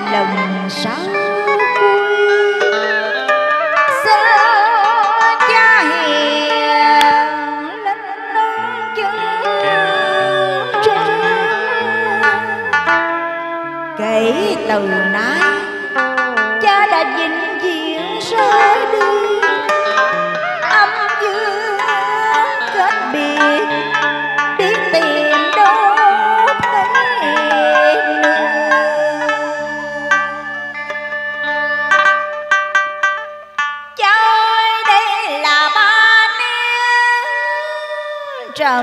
lần sau cuối. Sao cha hiền lên nương chân trên, kể từ nay cha đã vĩnh viễn rời đi, âm dương kết biệt, biết tìm đâu thấy nữa. Cha ơi, đây là ba niên trầm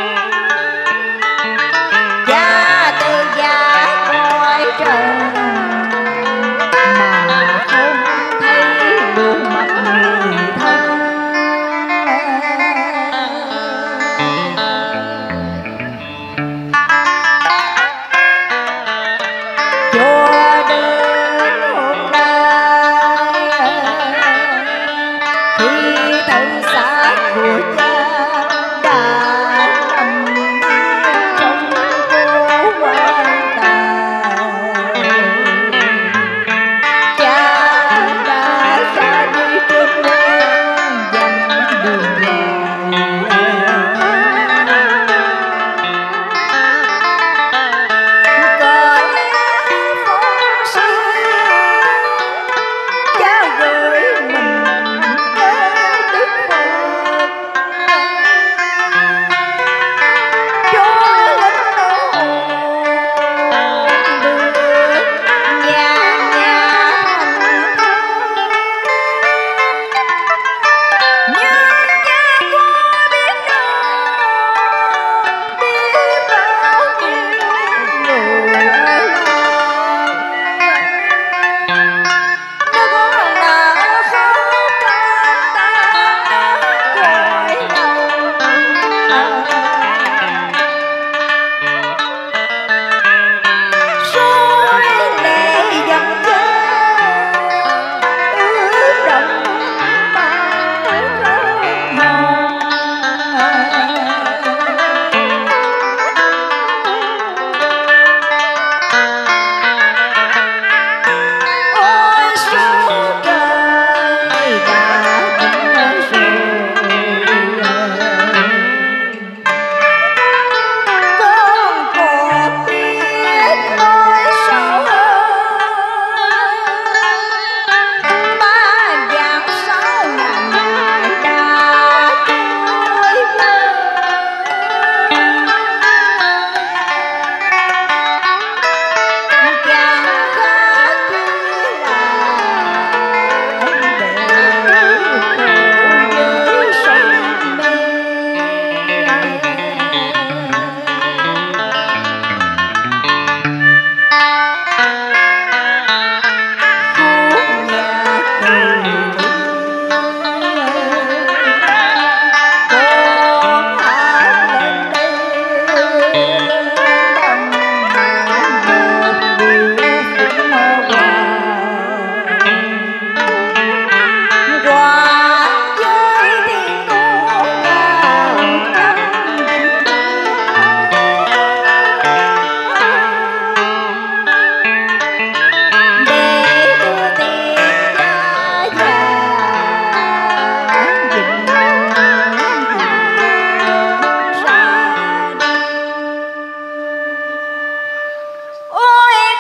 trần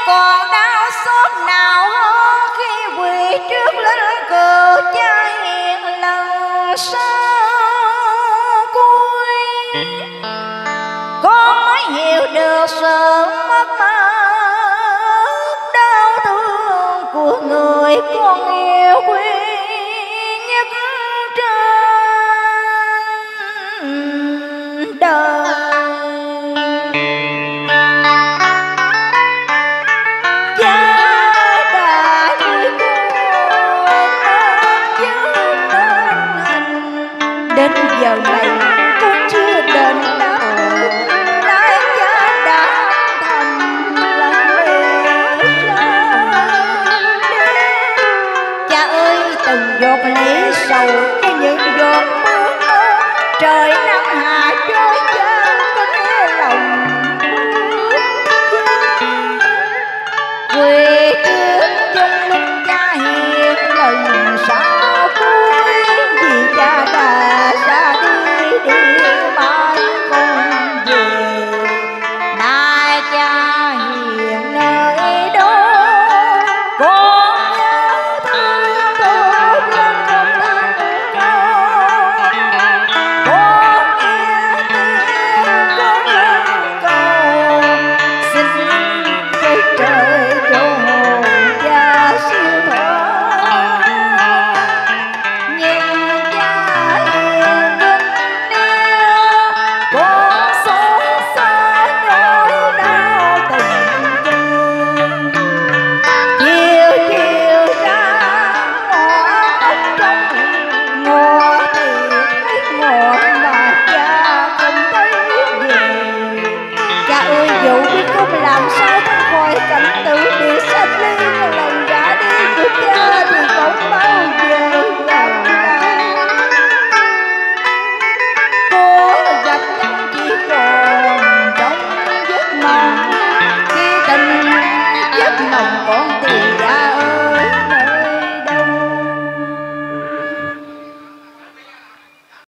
còn đau xót nào hơn khi quỳ trước linh cờ cha hiền lần sau cuối. Con mới hiểu được sự mất mát đau thương của người con yêu quý nhất trên đời. Đến giờ này con chưa đền đáp, nay cha đã thầm lặng lẽ ra đi. Cha ơi từng giọt lệ sầu như những giọt mưa trời nắng hạ trôi